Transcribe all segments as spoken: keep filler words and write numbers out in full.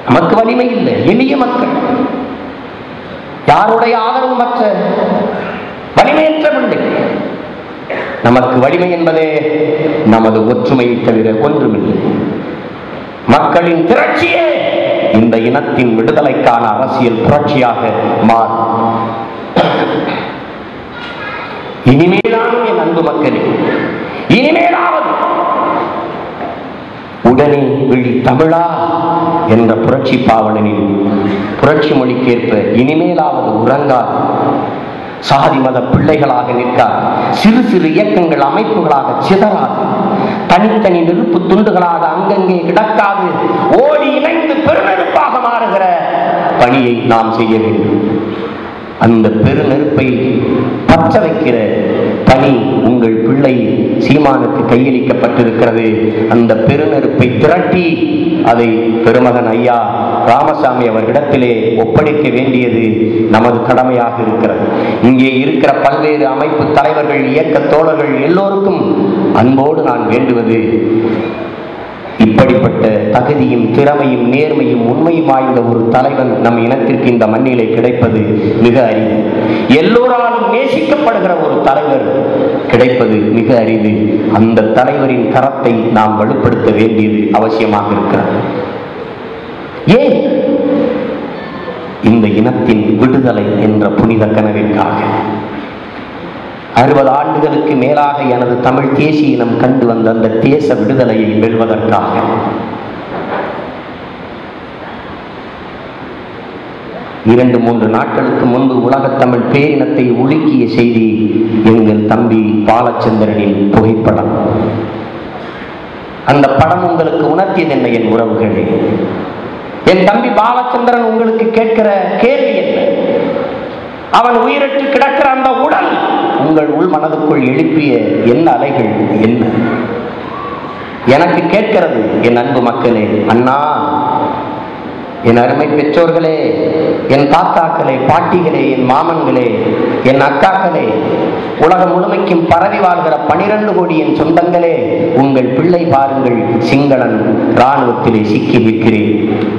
நமக்கு வலிமை இல்லை, எளிய மக்கள், யாருடைய ஆதரவு மற்ற வலிமையற்ற பிள்ளை. நமக்கு வலிமை என்பதே நமது ஒற்றுமையை தவிர ஒன்றுமில்லை. மக்களின் திரட்சியே இந்த இனத்தின் விடுதலைக்கான அரசியல் புரட்சியாக மாறும். இனிமேலானும் என் அன்பு மக்களே, இனிமேலாவது உடனே விழி தமிழா என்ற புரட்சி பாவலனின் புரட்சி மொழிக்கேற்ப இனிமேலாவது உறங்காது, சாதி மத பிள்ளைகளாக நிற்காது, சிறு சிறு இயக்கங்கள் அமைப்புகளாக சிதறாது, தனித்தனி நெருப்பு துண்டுகளாக அங்கங்கே கிடக்காது, ஓடி இணைந்து பெருநெருப்பாக மாறுகிற பணியை நாம் செய்ய வேண்டும். அந்த பெருநெருப்பை பற்ற வைக்கிற பணி உங்கள் பிள்ளை சீமானுக்கு கையளிக்கப்பட்டிருக்கிறது. அந்த பெருநெருப்பை திரட்டி அதை பெருமகன் ஐயா ராமசாமி அவர்களிடத்திலே ஒப்படைக்க வேண்டியது நமது கடமையாக இருக்கிறது. இங்கே இருக்கிற பல்வேறு அமைப்பு தலைவர்கள், இயக்க தோழர்கள் எல்லோருக்கும் அன்போடு நான் வேண்டுவது, இப்படிப்பட்ட தகுதியும் திறமையும் நேர்மையும் உண்மையும் வாய்ந்த ஒரு தலைவன் நம் இனத்திற்கு இந்த மண்ணிலே கிடைப்பது மிக அரிது. எல்லோராலும் நேசிக்கப்படுகிற ஒரு தலைவர் கிடைப்பது மிக அரிது. அந்த தலைவரின் கரத்தை நாம் வலுப்படுத்த வேண்டியது அவசியமாக இருக்கிறது. ஏன்? இந்த இனத்தின் விடுதலை என்ற புனித கனவிற்காக. அறுபது ஆண்டுகளுக்கு மேலாக எனது தமிழ் தேசிய இனம் கண்டு வந்த அந்த தேச விடுதலையை வெல்வதற்காக. இரண்டு மூன்று நாட்களுக்கு முன்பு உலகத்தமிழ் பேரினத்தை உலுக்கிய செய்தி எங்கள் தம்பி பாலச்சந்திரனின் புகைப்படம். அந்த படம் உங்களுக்கு உணர்த்தியது என்ன என் உறவுகளே? என் தம்பி பாலச்சந்திரன் உங்களுக்கு கேட்கிற கேள்வி என்ன? அவன் உயிரற்று கிடக்கிற அந்த உடல் உங்கள் உள் மனதுக்குள் எழுப்பிய என்ன அலைகள் என்ன? எனக்கு கேட்கிறது என் அன்பு மக்களே, அண்ணா, என் அருமை பெற்றோர்களே, என் தாத்தாக்களே, பாட்டிகளே, என் மாமன்களே, என் அக்காக்களே, உலகம் முழுமைக்கும் பரவி வாழ்கிற பனிரெண்டு கோடி என் சொந்தங்களே, உங்கள் பிள்ளை பாருங்கள், சிங்களன் இராணுவத்திலே சிக்கி நிற்கிறேன்.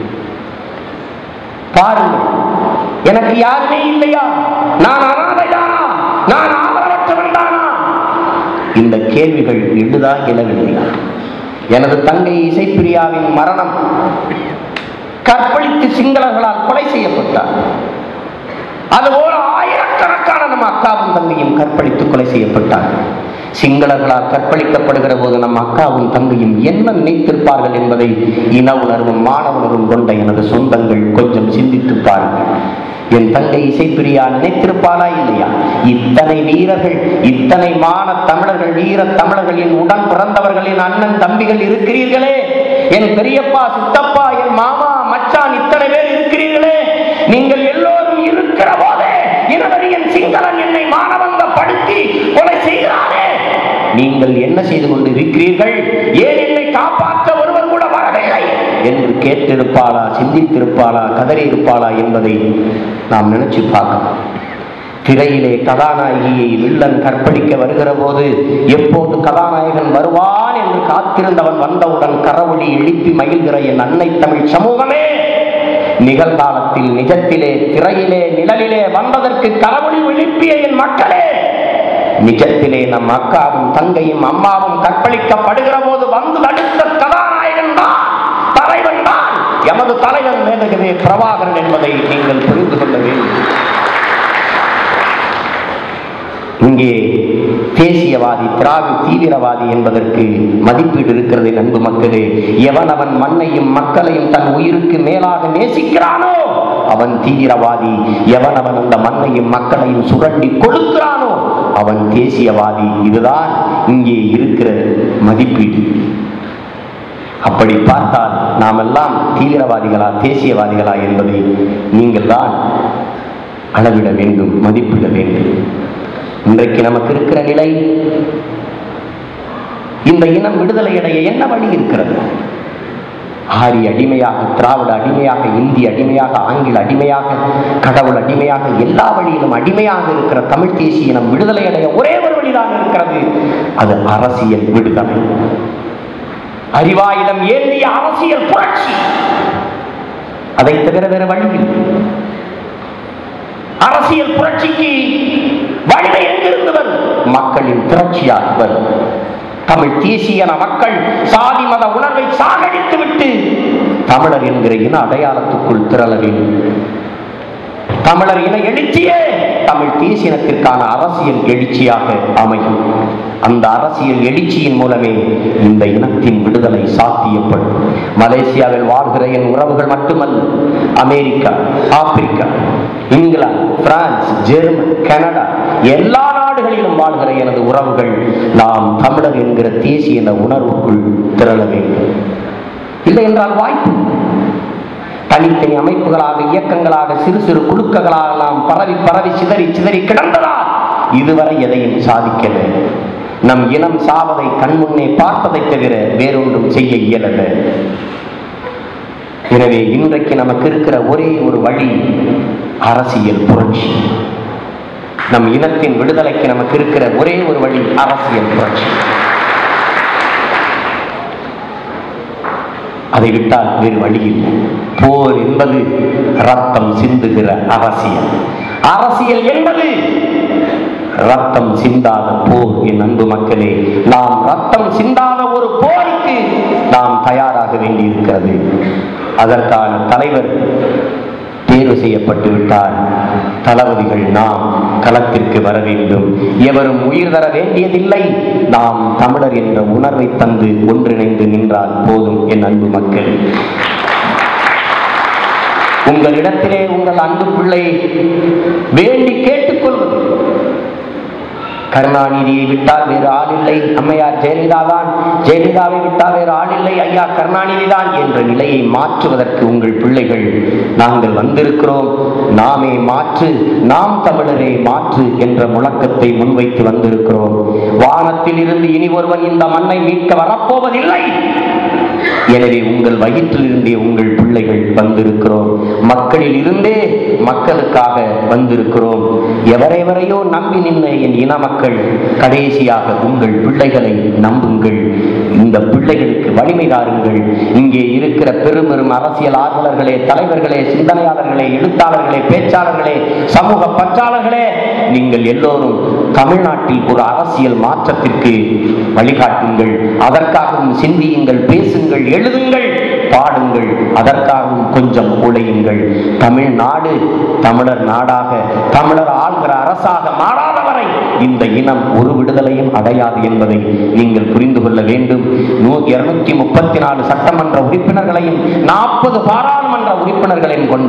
பாருங்கள், எனக்கு யாருமே இல்லையா? நான் அனாதைதானா? நான் ஆதரவற்றவன் தானா? இந்த கேள்விகள் எழுதா இயலவில்லையா? எனது தங்கை இசைப்பிரியாவின் மரணம், கற்பழித்து சிங்களர்களால் கொலை செய்யப்பட்டார். அதுபோல ஆயிரக்கணக்கான நம்ம அக்காவும் தங்கையும் கற்பழித்து கொலை செய்யப்பட்டார்கள். சிங்களர்களால் கற்பழிக்கப்படுகிற போது நம் அக்காவும் தங்கையும் என்ன நினைத்திருப்பார்கள் என்பதை இன உணர்வும் மாணவனரும் கொண்ட எனது சொந்தங்கள் கொஞ்சம் சிந்தித்து பாருங்கள். என் தங்கை இசைப்பிரியா நினைத்திருப்பாளா இல்லையா? இத்தனை வீரர்கள், இத்தனை மான தமிழர்கள், வீர தமிழர்கள், என் உடன் பிறந்தவர்கள், என் அண்ணன் தம்பிகள் இருக்கிறீர்களே, என் பெரியப்பா, சித்தப்பா, என் மாமா, மச்சான், இத்தனை பேர் இருக்கிறீர்களே, நீங்கள் எல்லோரும் இருக்கிற போதே இனவரியன் சிங்களன் என்னை மானவங்கப்படுத்தி கொலை செய்கிறாரே, நீங்கள் என்ன செய்து கொண்டு இருக்கிறீர்கள்? ஏன் என்னை காப்பாற்ற ஒருவர் கூட வரவில்லை என்று கேட்டிருப்பாளா, சிந்தித்திருப்பாளா, கதறியிருப்பாளா என்பதை நாம் நினைச்சு பார்க்கணும். திரையிலே கதாநாயகியை வில்லன் கற்பழிக்க வருகிற போது எப்போது கதாநாயகன் வருவான் என்று காத்திருந்தவன் வந்தவுடன் கரவொலி எழுப்பி மகிழ்கிற என் அன்னை தமிழ் சமூகமே, நிகழ்காலத்தில் நிஜத்திலே திரையிலே நிழலிலே வந்ததற்கு கரவொலி எழுப்பிய என் மக்களே, நிஜத்திலே நம் அக்காவும் தங்கையும் அம்மாவும் கற்பழிக்கப்படுகிற போது வந்து தடுத்த கதாநாயகன் தான், தலைவன் தான் எமது தலைவன் மேதகவே பிரபாகரன் என்பதை நீங்கள் புரிந்து கொள்ள வேண்டும். இங்கே தேசியவாதி, திராவி தீவிரவாதி என்பதற்கு மதிப்பீடு இருக்கிறது. அன்பு மக்களே, எவன் அவன் மண்ணையும் மக்களையும் தன் உயிருக்கு மேலாக நேசிக்கிறானோ அவன் தீவிரவாதி. எவன் அவன் அந்த மண்ணையும் மக்களையும் சுரண்டி கொடுக்கிறானோ அவன் தேசியவாதி. இதுதான் இங்கே இருக்கிற மதிப்பீடு. அப்படி பார்த்தால் நாம் எல்லாம் தீவிரவாதிகளா தேசியவாதிகளா என்பதை நீங்கள் தான் அளவிட வேண்டும், மதிப்பிட வேண்டும். இன்றைக்கு நமக்கு இருக்கிற நிலை, இந்த இனம் விடுதலை அடைய என்ன வழி இருக்கிறது? ஆரிய அடிமையாக, திராவிட அடிமையாக, இந்தி அடிமையாக, ஆங்கில அடிமையாக, கடவுள் அடிமையாக, எல்லா வழியிலும் அடிமையாக இருக்கிற தமிழ் தேசிய இனம் விடுதலை அடைய ஒரே ஒரு வழிதான் இருக்கிறது. அது அரசியல் விடுதலை. அறிவாயுதம் ஏந்திய அரசியல் புரட்சி. அதை தவிர வேறு வழியில் அரசியல் புரட்சிக்கு வலிமை எங்கிருந்து வரும்? மக்களின் திரட்சியாக வரும். தமிழ் தேசியன மக்கள் சாதி மத உணர்வை சாகடித்து விட்டு தமிழர் என்கிற இன அடையாளத்துக்குள் திரள வேண்டும். தமிழர் இன எழுச்சியே தமிழ் தேசியனத்திற்கான அரசியல் எழுச்சியாக அமையும். அந்த அரசியல் எழுச்சியின் மூலமே இந்த இனத்தின் விடுதலை சாத்தியப்படும். மலேசியாவில் வாழ்கிற என் உறவுகள் மட்டுமல்ல, America, Africa, England, France, German, Canada, எல்லா நாடுகளிலும் வாழ்கிற எனது உறவுகள் நாம் தமிழர் என்கிற தேசிய உணர்வுக்குள் திரள வேண்டும். இல்லை என்றால் வாய்ப்பு தனித்தனி அமைப்புகளாக, இயக்கங்களாக, சிறு சிறு குழுக்களாக நாம் பரவி பரவி சிதறி சிதறி கிடந்ததால் இதுவரை எதையும் சாதிக்கல. நம் இனம் சாவதை கண்முன்னே பார்ப்பதை தவிர வேறொன்றும் செய்ய இயலல. எனவே இன்றைக்கு நமக்கு இருக்கிற ஒரே ஒரு வழி அரசியல் புரட்சி. நம் இனத்தின் விடுதலைக்கு நமக்கு இருக்கிற ஒரே ஒரு வழி அரசியல் புரட்சி. அதை விட்டால் வேறு வழி இல்லை. போர் என்பது ரத்தம் சிந்துகிற அரசியல். அரசியல் என்பது ரத்தம் சிந்தாத போர். என் அன்பு மக்களே, நாம் ரத்தம் சிந்தாத ஒரு போருக்கு நாம் தயாராக வேண்டியிருக்கிறது. அதற்கான தலைவர் தேர்வு செய்யப்பட்டு விட்டார். தளபதிகள் நாம் களத்திற்கு வர வேண்டும். எவரும் உயிர் தர வேண்டியதில்லை. நாம் தமிழர் என்ற உணர்வை தந்து ஒன்றிணைந்து நின்றால் போதும். என் அன்பு மக்கள், உங்களிடத்திலே உங்கள் அன்பு பிள்ளை வேண்டி கேட்டுக்கொள்வது, கருணாநிதியை விட்டால் வேறு ஆள் இல்லை, அம்மையார் ஜெயலலிதா தான், ஜெயலலிதாவை விட்டால் வேறு ஆள் இல்லை, ஐயா கருணாநிதி தான் என்ற நிலையை மாற்றுவதற்கு உங்கள் பிள்ளைகள் நாங்கள் வந்திருக்கிறோம். நாமே மாற்று, நாம் தமிழரே மாற்று என்ற முழக்கத்தை முன்வைத்து வந்திருக்கிறோம். வானத்தில் இருந்து இனி ஒருவன் இந்த மண்ணை மீட்க வரப்போவதில்லை. எனவே உங்கள் வயிற்றில் இருந்தே உங்கள் பிள்ளைகள் வந்திருக்கிறோம். மக்களில் இருந்தே மக்களுக்காக வந்திருக்கிறோம். எவரைவரையோ நம்பி நின்ற என் இன மக்கள், கடைசியாக உங்கள் பிள்ளைகளை நம்புங்கள். இந்த பிள்ளைகளுக்கு வலிமை தாருங்கள். இங்கே இருக்கிற பெரும் பெரும் அரசியல் ஆர்வலர்களே, தலைவர்களே, சிந்தனையாளர்களே, எழுத்தாளர்களே, பேச்சாளர்களே, சமூக பற்றாளர்களே, நீங்கள் எல்லோரும் தமிழ்நாட்டில் ஒரு அரசியல் மாற்றத்திற்கு வழிகாட்டுங்கள். அதற்காகவும் சிந்தியுங்கள், பேசுங்கள், எழுதுங்கள், பாடுங்கள். அதற்காகவும் கொஞ்சம் உழையுங்கள். தமிழ்நாடு தமிழர் நாடாக, தமிழர் ஆள்கிற அரசாக மாறாதவரை இந்த இனம் ஒரு விடுதலையும் அடையாது என்பதை நீங்கள் புரிந்து கொள்ள வேண்டும். இருநூத்தி முப்பத்தி நாலு சட்டமன்ற உறுப்பினர்களையும் நாற்பது பாராளுமன்ற உறுப்பினர்களையும் கொண்ட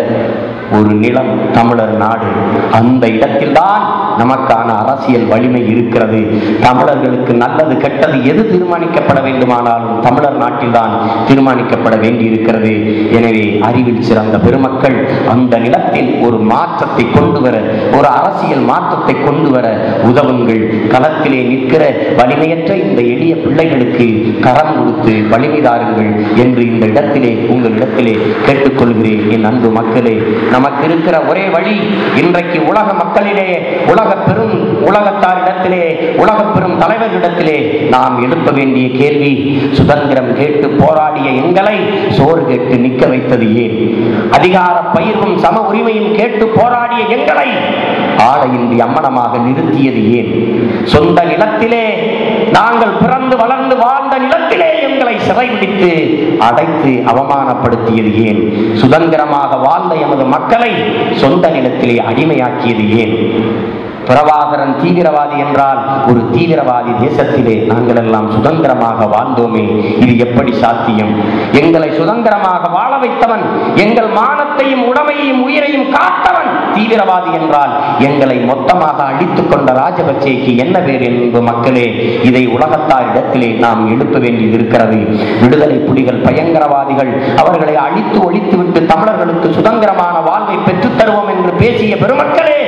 ஒரு நிலம் தமிழர் நாடு. அந்த இடத்தில்தான் நமக்கான அரசியல் வலிமை இருக்கிறது. தமிழர்களுக்கு நல்லது கெட்டது எது தீர்மானிக்கப்பட வேண்டுமானாலும் தமிழர் நாட்டில்தான் தீர்மானிக்கப்பட வேண்டியிருக்கிறது. எனவே அறிவில் சிறந்த பெருமக்கள் அந்த நிலத்தில் ஒரு மாற்றத்தை கொண்டு வர, ஒரு அரசியல் மாற்றத்தை கொண்டு வர உதவுங்கள். களத்திலே நிற்கிற வலிமையற்ற இந்த எளிய பிள்ளைகளுக்கு கரம் கொடுத்து வலிமை தாருங்கள் என்று இந்த இடத்திலே உங்களிடத்திலே கேட்டுக்கொள்கிறேன். என் அன்பு மக்களே, நமக்கு இருக்கிற ஒரே வழி இன்றைக்கு உலக மக்களிலே, உலக பெரும் உலகத்தாரிடத்திலே, உலக பெரும் தலைவர்களிடத்திலே நாம் எழுப்ப வேண்டிய கேள்வி, சுதந்திரம் கேட்டு போராடிய எங்களை சோறு கேட்டு நிற்க வைத்தது ஏன்? அதிகார பயிர்வும் சம உரிமையும் கேட்டு போராடிய எங்களை ஆடையின்றி அம்மனமாக நிறுத்தியது ஏன்? சொந்த நிலத்திலே நாங்கள் பிறந்து வளர்ந்து வாழ்ந்த நிலத்திலே எங்களை சிறைபிடித்து அடைத்து அவமானப்படுத்தியது ஏன்? சுதந்திரமாக வாழ்ந்த எமது மக்களை சொந்த நிலத்திலே அடிமையாக்கியது ஏன்? பிரபாகரன் தீவிரவாதி என்றால் ஒரு தீவிரவாதி தேசத்திலே நாங்கள் எல்லாம் சுதந்திரமாக வாழ்ந்தோமே, இது எப்படி சாத்தியம்? எங்களை சுதந்திரமாக வாழ வைத்தவன், எங்கள் மானத்தையும் உடமையையும் உயிரையும் காத்தவன் தீவிரவாதி என்றால் எங்களை மொத்தமாக அழித்துக் கொண்ட ராஜபக்சேக்கு என்ன பேர்? என்பது மக்களே, இதை உலகத்தாரிடத்திலே நாம் எழுப்ப வேண்டியது இருக்கிறது. விடுதலை புலிகள் பயங்கரவாதிகள், அவர்களை அழித்து ஒழித்துவிட்டு தமிழர்களுக்கு சுதந்திரமான வாழ்வை பெற்றுத் தருவோம் என்று பேசிய பெருமக்களே,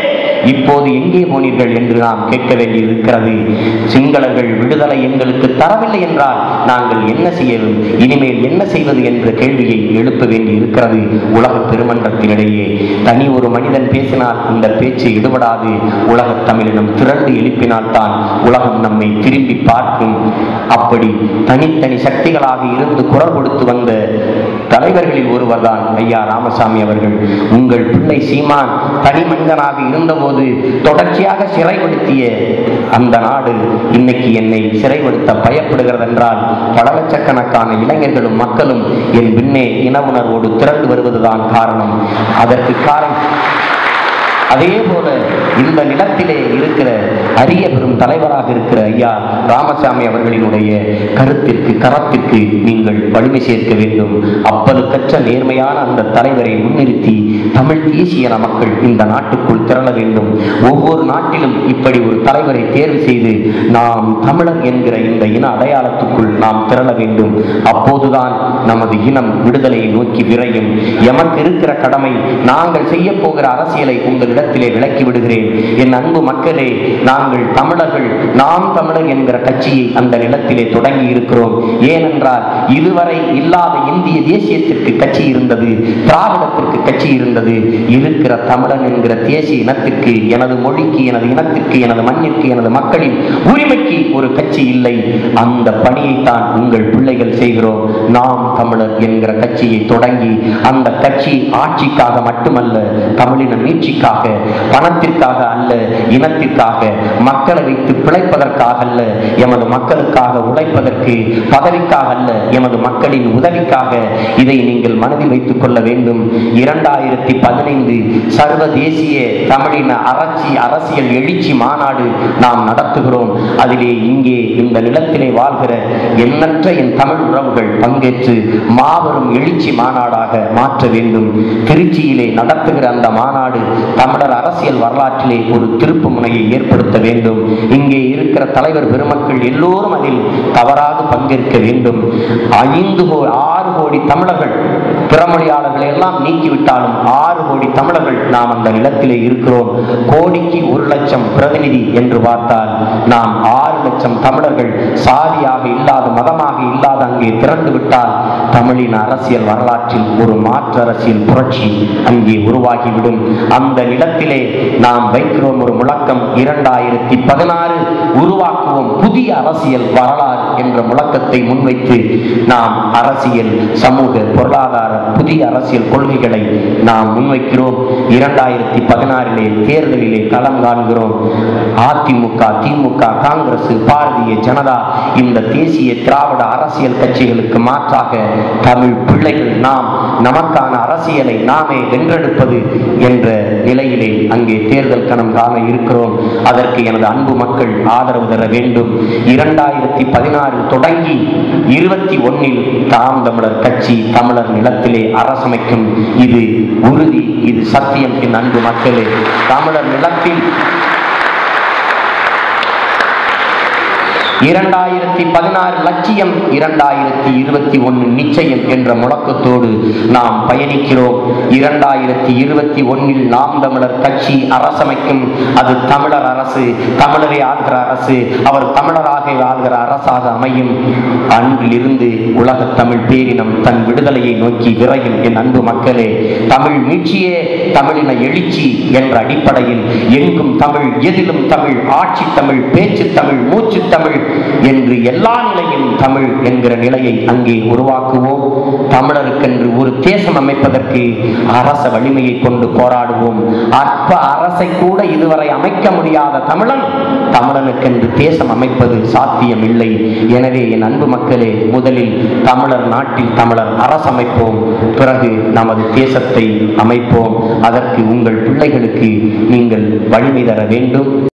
இப்போது எங்கே போனீர்கள் என்று நாம் கேட்க வேண்டியிருக்கிறது. சிங்களர்கள் விடுதலை எங்களுக்கு தரவில்லை என்றால் நாங்கள் என்ன செய்யவும், இனிமேல் என்ன செய்வது என்ற கேள்வியை எழுப்ப வேண்டி இருக்கிறது. உலக பெருமன்றத்தினிடையே தனி ஒரு மனிதன் பேசினால் இந்த பேச்சு எடுபடாது. உலக தமிழினம் திரண்டு எழுப்பினால்தான் உலகம் நம்மை திரும்பி பார்க்கும். அப்படி தனித்தனி சக்திகளாக இருந்து குரல் கொடுத்து வந்த தலைவர்களில் ஒருவர் தான் ஐயா ராமசாமி அவர்கள். உங்கள் பிள்ளை சீமான் தனி மனிதனாக இருந்தபோது தொடர்ச்சியாக சிறைப்படுத்திய அந்த நாடு இன்னைக்கு என்னை சிறைப்படுத்த பயப்படுகிறது என்றால் பல லட்சக்கணக்கான இளைஞர்களும் மக்களும் என் பின்னே இன உணர்வோடு திரண்டு வருவதுதான் காரணம். அதற்கு காரணம் அதே போல இந்த நிலத்திலே இருக்கிற அரிய பெரும் தலைவராக இருக்கிற ஐயா ராமசாமி அவர்களினுடைய கருத்திற்கு கரத்திற்கு நீங்கள் வலிமை சேர்க்க வேண்டும். அப்பலுக்கற்ற நேர்மையான அந்த தலைவரை முன்னிறுத்தி தமிழ் தேசிய மக்கள் இந்த நாட்டுக்குள் திரள வேண்டும். ஒவ்வொரு நாட்டிலும் இப்படி ஒரு தலைவரை தேர்வு செய்து நாம் தமிழர் என்கிற இந்த இன அடையாளத்துக்குள் நாம் திரள வேண்டும். அப்போதுதான் நமது இனம் விடுதலையை நோக்கி விரையும். எமக்கு இருக்கிற கடமை, நாங்கள் செய்ய போகிற அரசியலை உங்கள் இடத்திலே விளக்கி விடுகிறேன். என் அன்பு மக்களே, நாங்கள் தமிழர்கள், நாம் தமிழர் என்கிற கட்சியை அந்த நிலத்திலே தொடங்கி இருக்கிறோம். ஏனென்றால் இதுவரை இல்லாத இந்திய தேசியத்திற்கு கட்சி இருந்தது, திராவிடத்திற்கு கட்சி இருந்தது. இருக்கிற தமிழன் என்கிற தேசிய இனத்திற்கு, எனது மொழிக்கு, எனது இனத்திற்கு, எனது மண்ணிற்கு, எனது மக்களின் உரிமைக்கு ஒரு கட்சி இல்லை. அந்த பணியைத்தான் உங்கள் பிள்ளைகள் செய்கிறோம். நாம் தமிழர் என்கிற கட்சியை தொடங்கி அந்த கட்சி ஆட்சிக்காக மட்டுமல்ல, தமிழின மீட்சிக்காக, பணத்திற்காக அல்ல, இனத்திற்காக, மக்களை வைத்து பிழைப்பதற்காக அல்ல, எமது மக்களுக்காக உழைப்பதற்கு, பதவிக்காக அல்ல, எமது மக்களின் உதவிக்காக. இதை நீங்கள் மனதில் வைத்துக் கொள்ள வேண்டும். இரண்டாயிரத்தி பதினைந்து சர்வதேசிய தமிழின அரசி அரசியல் எழுச்சி மாநாடு நாம் நடத்துகிறோம். அதிலே இங்கே இந்த நிலத்திலே வாழ்கிற எண்ணற்ற என் தமிழ் உறவுகள் பங்கேற்று மாபெரும் எழுச்சி மாநாடாக மாற்ற வேண்டும். திருச்சியிலே நடத்துகிற அந்த மாநாடு தமிழர் அரசியல் வரலாற்றிலே ஒரு திருப்பு முனையை ஏற்படுத்த வேண்டும். இங்கே இருக்கிற தலைவர் பெருமக்கள் எல்லோரும் அதில் தவறாக பங்கேற்க வேண்டும். ஐந்து ஆறு கோடி தமிழர்கள், பிறமொழியாளர்களை எல்லாம் நீக்கிவிட்டாலும் ஆறு கோடி தமிழர்கள் நாம் அந்த நிலத்திலே இருக்கிறோம். கோடிக்கு ஒரு லட்சம் பிரதிநிதி என்று பார்த்தால் நாம் ஆறு லட்சம் தமிழர்கள் சாதியாக இல்லாத, மதமாக இல்லாத அங்கே திரண்டு விட்டால் தமிழின் அரசியல் வரலாற்றில் ஒரு மாற்று அரசியல் புரட்சி அங்கே உருவாகிவிடும். அந்த நிலத்திலே நாம் வைக்கிறோம் ஒரு முழக்கம், இரண்டாயிரத்தி பதினாறு உருவாக்குவோம் புதிய அரசியல் வரலாறு என்ற முழக்கத்தை முன்வைத்து நாம் அரசியல், சமூக, பொருளாதார புதிய அரசியல் கொள்கைகளை நாம் முன்வைக்கிறோம். இரண்டாயிரத்தி பதினாறிலே தேர்தலிலே களம் காண்கிறோம். அதிமுக, திமுக, காங்கிரஸ், பாரதிய ஜனதா, இந்த தேசிய திராவிட அரசியல் கட்சிகளுக்கு மாற்றாக தமிழ் பிள்ளைகள் நாம் நமக்கான அரசியலை நாமே வென்றெடுப்பது என்ற நிலையிலே அங்கே தேர்தல் கணம் காண இருக்கிறோம். அதற்கு எனது அன்பு மக்கள் ஆதரவு தர வேண்டும். இரண்டாயிரத்தி பதினாறில் தொடங்கி இருபத்தி ஒன்னில் தாம் தமிழர் கட்சி தமிழர் நிலத்திலே அரசமைக்கும். இது உறுதி, இது சத்தியம். என் அன்பு மக்களே, தமிழர் நிலத்தில் இரண்டாயிரத்தி பதினாறு லட்சியம், இரண்டாயிரத்தி இருபத்தி ஒன்னு நிச்சயம் என்ற முழக்கத்தோடு நாம் பயணிக்கிறோம். இரண்டாயிரத்தி இருபத்தி ஒன்னில் நாம் தமிழர் கட்சி அரசமைக்கும். அது தமிழர் அரசு, தமிழரை ஆள்கிற அரசு, அவர் தமிழராக ஆள்கிற அரசாக அமையும். அன்றிலிருந்து உலக தமிழ் பேரினம் தன் விடுதலையை நோக்கி விரையும். என் அன்பு மக்களே, தமிழ் மீட்சியே தமிழின எழுச்சி என்ற அடிப்படையில் எங்கும் தமிழ், எதிலும் தமிழ், ஆட்சி தமிழ், பேச்சு தமிழ், மூச்சு தமிழ் என்று எல்லா நிலையிலும் தமிழ் என்கிற நிலையை அங்கே உருவாக்குவோம். தமிழருக்கென்று ஒரு தேசம் அமைப்பதற்கு அரச வலிமையை கொண்டு போராடுவோம். அற்ப அரசை கூட இதுவரை அமைக்க முடியாத தமிழன் தமிழனுக்கென்று தேசம் அமைப்பது சாத்தியம் இல்லை. எனவே என் அன்பு மக்களே, முதலில் தமிழர் நாட்டில் தமிழர் அரசமைப்போம், பிறகு நமது தேசத்தை அமைப்போம். அதற்கு உங்கள் பிள்ளைகளுக்கு நீங்கள் வலிமை தர வேண்டும்.